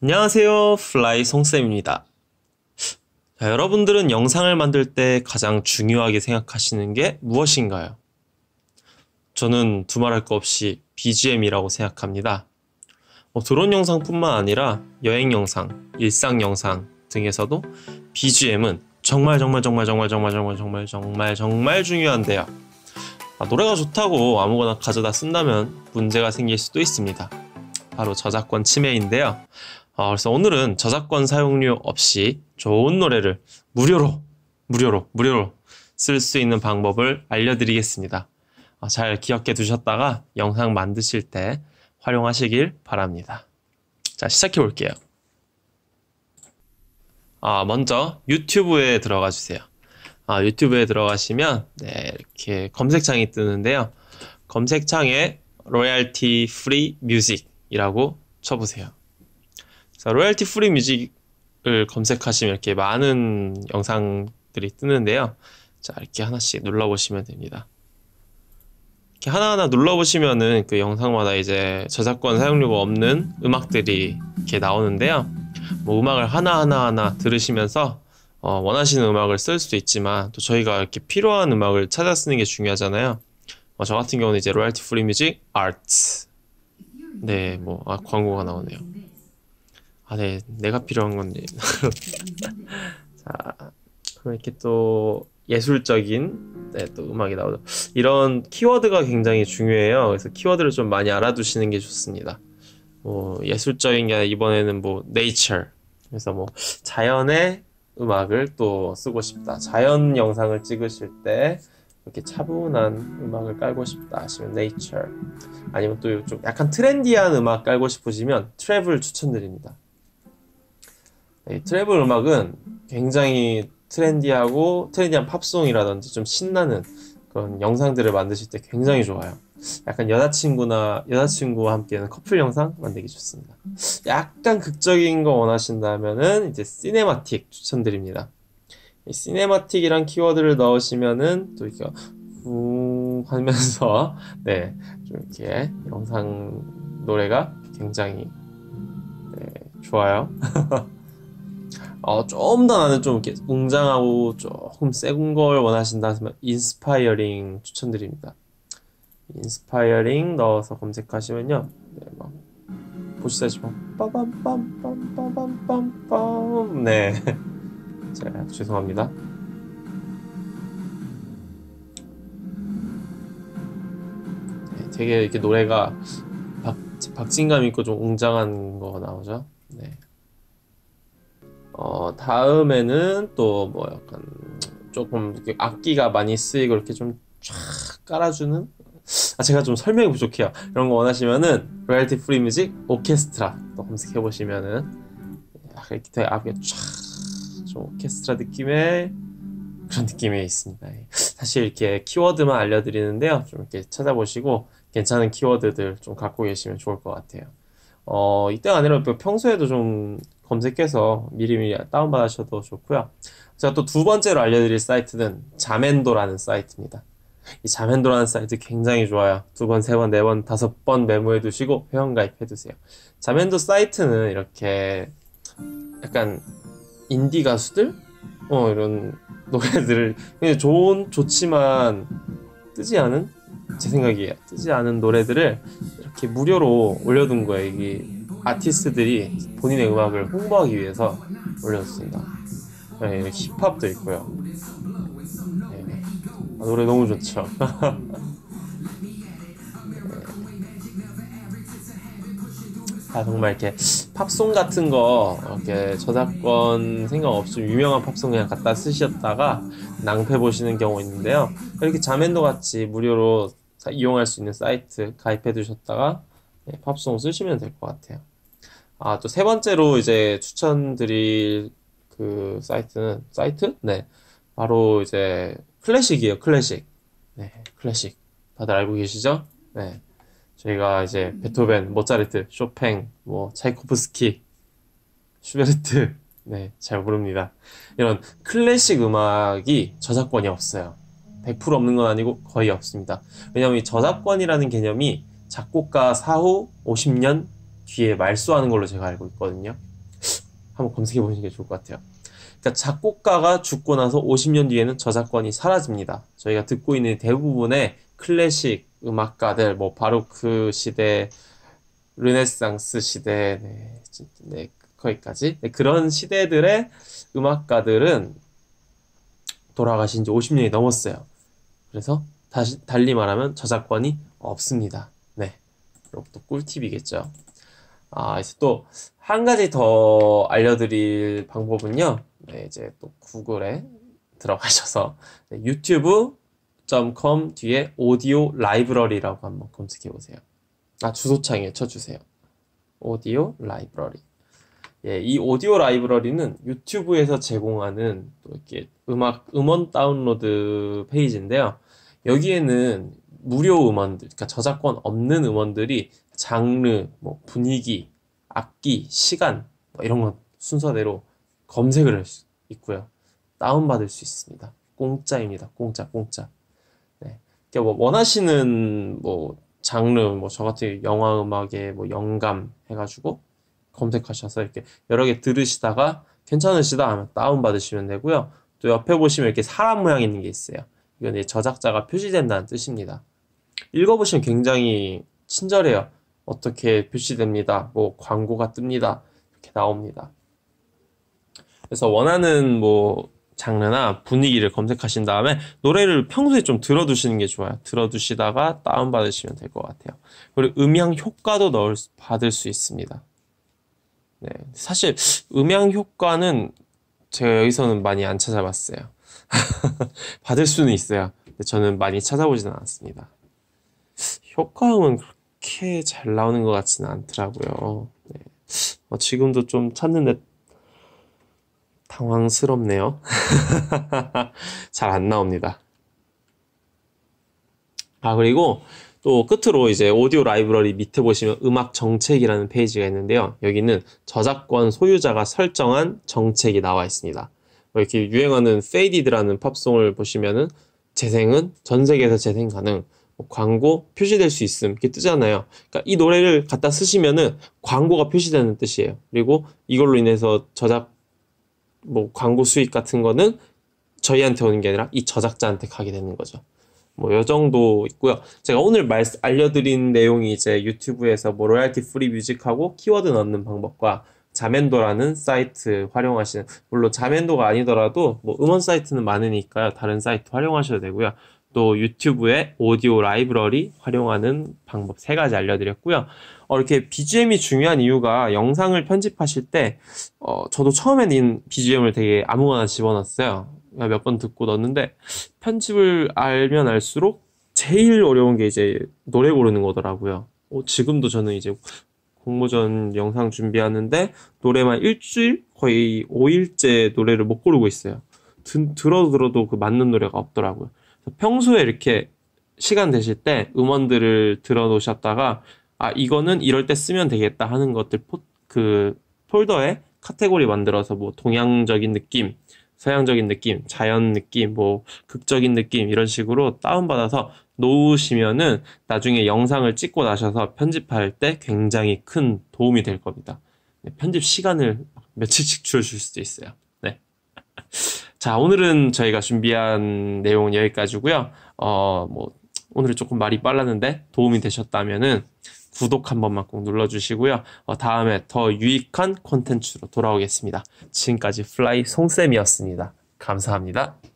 안녕하세요. 플라이 송쌤입니다. 자, 여러분들은 영상을 만들 때 가장 중요하게 생각하시는 게 무엇인가요? 저는 두말할 거 없이 BGM이라고 생각합니다. 드론 영상뿐만 아니라 여행 영상, 일상 영상 등에서도 BGM은 정말 중요한데요. 노래가 좋다고 아무거나 가져다 쓴다면 문제가 생길 수도 있습니다. 바로 저작권 침해인데요. 그래서 오늘은 저작권 사용료 없이 좋은 노래를 무료로 쓸 수 있는 방법을 알려드리겠습니다. 잘 기억해 두셨다가 영상 만드실 때 활용하시길 바랍니다. 자, 시작해 볼게요. 먼저 유튜브에 들어가 주세요. 유튜브에 들어가시면 이렇게 검색창이 뜨는데요. 검색창에 로얄티 프리 뮤직이라고 쳐보세요. 로얄티 프리 뮤직을 검색하시면 이렇게 많은 영상들이 뜨는데요. 자, 이렇게 하나씩 눌러보시면 됩니다. 이렇게 하나하나 눌러보시면은 그 영상마다 이제 저작권 사용료가 없는 음악들이 이렇게 나오는데요. 음악을 하나하나 들으시면서 원하시는 음악을 쓸 수도 있지만 또 저희가 이렇게 필요한 음악을 찾아 쓰는 게 중요하잖아요. 저 같은 경우는 이제 로얄티 프리 뮤직 아트. 네, 광고가 나오네요. 네, 내가 필요한 건데. 자, 그럼 이렇게 또 예술적인 또 음악이 나오죠. 이런 키워드가 굉장히 중요해요. 그래서 키워드를 좀 많이 알아두시는 게 좋습니다. 예술적인 게 이번에는 nature. 그래서 자연의 음악을 또 쓰고 싶다. 자연 영상을 찍으실 때 이렇게 차분한 음악을 깔고 싶다 하시면 nature. 아니면 또 좀 약간 트렌디한 음악 깔고 싶으시면 트래블 추천드립니다. 트래블 음악은 굉장히 트렌디한 팝송이라든지 좀 신나는 그런 영상들을 만드실 때 굉장히 좋아요. 약간 여자친구와 함께하는 커플 영상 만들기 좋습니다. 약간 극적인 거 원하신다면은 이제 시네마틱 추천드립니다. 이 시네마틱이란 키워드를 넣으시면은 또 이렇게 하면서 좀 이렇게 영상 노래가 굉장히 좋아요. 좀 더 나는 좀 이렇게 웅장하고 조금 센 걸 원하신다 하면 인스파이어링 추천드립니다. 인스파이어링 넣어서 검색하시면요. 보시다시피 빠밤빰빰빰빰빰빰. 네. 자, 죄송합니다. 되게 이렇게 노래가 박진감 있고 좀 웅장한 거 나오죠. 네. 다음에는 또 약간 조금 이렇게 악기가 많이 쓰이고 이렇게 좀 쫙 깔아주는 제가 좀 설명이 부족해요. 이런 거 원하시면은 로얄티 프리 뮤직 오케스트라 또 검색해 보시면은 이렇게 되게 악기 쫙좀 오케스트라 느낌의 그런 느낌이 있습니다. 사실 이렇게 키워드만 알려드리는데요. 좀 이렇게 찾아보시고 괜찮은 키워드들 좀 갖고 계시면 좋을 것 같아요. 이때가 아니라 평소에도 좀 검색해서 미리 다운받으셔도 좋고요. 제가 또 두 번째로 알려드릴 사이트는 자멘도라는 사이트입니다. 이 자멘도라는 사이트 굉장히 좋아요. 두 번, 세 번, 네 번, 다섯 번 메모해 두시고 회원가입해 두세요. 자멘도 사이트는 이렇게 약간 인디 가수들? 이런 노래들을 좋지만 뜨지 않은? 제 생각이에요. 뜨지 않은 노래들을 이렇게 무료로 올려둔 거예요. 이게 아티스트들이 본인의 음악을 홍보하기 위해서 올려뒀습니다. 네, 힙합도 있고요. 네, 노래 너무 좋죠. 정말 이렇게 팝송 같은 거 이렇게 저작권 생각 없이 유명한 팝송 그냥 갖다 쓰셨다가 낭패 보시는 경우 있는데요. 이렇게 자멘도 같이 무료로 이용할 수 있는 사이트 가입해 두셨다가 팝송 쓰시면 될 것 같아요. 또 세 번째로 이제 추천드릴 그 사이트? 네. 바로 이제 클래식이에요. 클래식. 네, 클래식. 다들 알고 계시죠? 네. 저희가 이제 베토벤, 모차르트, 쇼팽, 차이코프스키, 슈베르트, 잘 모릅니다. 이런 클래식 음악이 저작권이 없어요. 100% 없는 건 아니고 거의 없습니다. 왜냐하면 이 저작권이라는 개념이 작곡가 사후 50년 뒤에 말소하는 걸로 제가 알고 있거든요. 한번 검색해 보시는 게 좋을 것 같아요. 그러니까 작곡가가 죽고 나서 50년 뒤에는 저작권이 사라집니다. 저희가 듣고 있는 대부분의 클래식 음악가들, 뭐 바로크 시대, 르네상스 시대, 네, 거기까지 그런 시대들의 음악가들은 돌아가신 지 50년이 넘었어요. 그래서 다시 달리 말하면 저작권이 없습니다. 네, 이것도 꿀팁이겠죠. 이제 또 한 가지 더 알려드릴 방법은요. 네, 이제 또 구글에 들어가셔서 네, 유튜브.com 뒤에 오디오 라이브러리라고 한번 검색해 보세요. 주소창에 쳐주세요. 오디오 라이브러리. 예, 이 오디오 라이브러리는 유튜브에서 제공하는 또 이렇게 음원 다운로드 페이지인데요. 여기에는 무료 음원들, 그러니까 저작권 없는 음원들이 장르, 뭐 분위기, 악기, 시간 뭐 이런 것 순서대로 검색을 할 수 있고요. 다운받을 수 있습니다. 공짜입니다. 공짜. 네. 그러니까 뭐 원하시는 뭐 장르, 뭐 저 같은 영화 음악에 뭐 영감 해가지고 검색하셔서 이렇게 여러 개 들으시다가 괜찮으시다 하면 다운받으시면 되고요. 또 옆에 보시면 이렇게 사람 모양 있는 게 있어요. 이건 이제 저작자가 표시된다는 뜻입니다. 읽어보시면 굉장히 친절해요. 어떻게 표시됩니다. 뭐 광고가 뜹니다. 이렇게 나옵니다. 그래서 원하는 뭐 장르나 분위기를 검색하신 다음에 노래를 평소에 좀 들어두시는 게 좋아요. 들어두시다가 다운받으시면 될 것 같아요. 그리고 음향 효과도 받을 수 있습니다. 네, 사실 음향 효과는 제가 여기서는 많이 안 찾아봤어요. 받을 수는 있어요. 근데 저는 많이 찾아보지는 않았습니다. 효과음은 그렇게 잘 나오는 것 같지는 않더라고요. 네. 지금도 좀 찾는데 당황스럽네요. 잘 안 나옵니다. 그리고 또 끝으로 이제 오디오 라이브러리 밑에 보시면 음악 정책이라는 페이지가 있는데요. 여기는 저작권 소유자가 설정한 정책이 나와 있습니다. 이렇게 유행하는 페이디드라는 팝송을 보시면은 재생은 전 세계에서 재생 가능, 광고 표시될 수 있음 이렇게 뜨잖아요. 그러니까 이 노래를 갖다 쓰시면은 광고가 표시되는 뜻이에요. 그리고 이걸로 인해서 광고 수익 같은 거는 저희한테 오는 게 아니라 이 저작자한테 가게 되는 거죠. 요 정도 있고요. 제가 오늘 알려드린 내용이 이제 유튜브에서 뭐 로얄티 프리 뮤직하고 키워드 넣는 방법과 자멘도라는 사이트 활용하시는, 물론 자멘도가 아니더라도 뭐 음원 사이트는 많으니까요. 다른 사이트 활용하셔도 되고요. 또 유튜브에 오디오 라이브러리 활용하는 방법 3가지 알려드렸고요. 이렇게 BGM이 중요한 이유가 영상을 편집하실 때 저도 처음에는 BGM을 되게 아무거나 집어넣었어요. 몇 번 듣고 넣었는데 편집을 알면 알수록 제일 어려운 게 이제 노래 고르는 거더라고요. 지금도 저는 이제 공모전 영상 준비하는데 노래만 일주일 거의 5일째 노래를 못 고르고 있어요. 들어도 그 맞는 노래가 없더라고요. 평소에 이렇게 시간 되실 때 음원들을 들어 놓으셨다가 이거는 이럴 때 쓰면 되겠다 하는 것들 그 폴더에 카테고리 만들어서 뭐 동양적인 느낌, 서양적인 느낌, 자연 느낌, 뭐 극적인 느낌 이런 식으로 다운받아서 놓으시면은 나중에 영상을 찍고 나셔서 편집할 때 굉장히 큰 도움이 될 겁니다. 편집 시간을 며칠씩 줄여줄 수도 있어요. 네. 자, 오늘은 저희가 준비한 내용은 여기까지고요. 오늘은 조금 말이 빨랐는데 도움이 되셨다면은 구독 한 번만 꼭 눌러주시고요. 다음에 더 유익한 콘텐츠로 돌아오겠습니다. 지금까지 플라이 송쌤이었습니다. 감사합니다.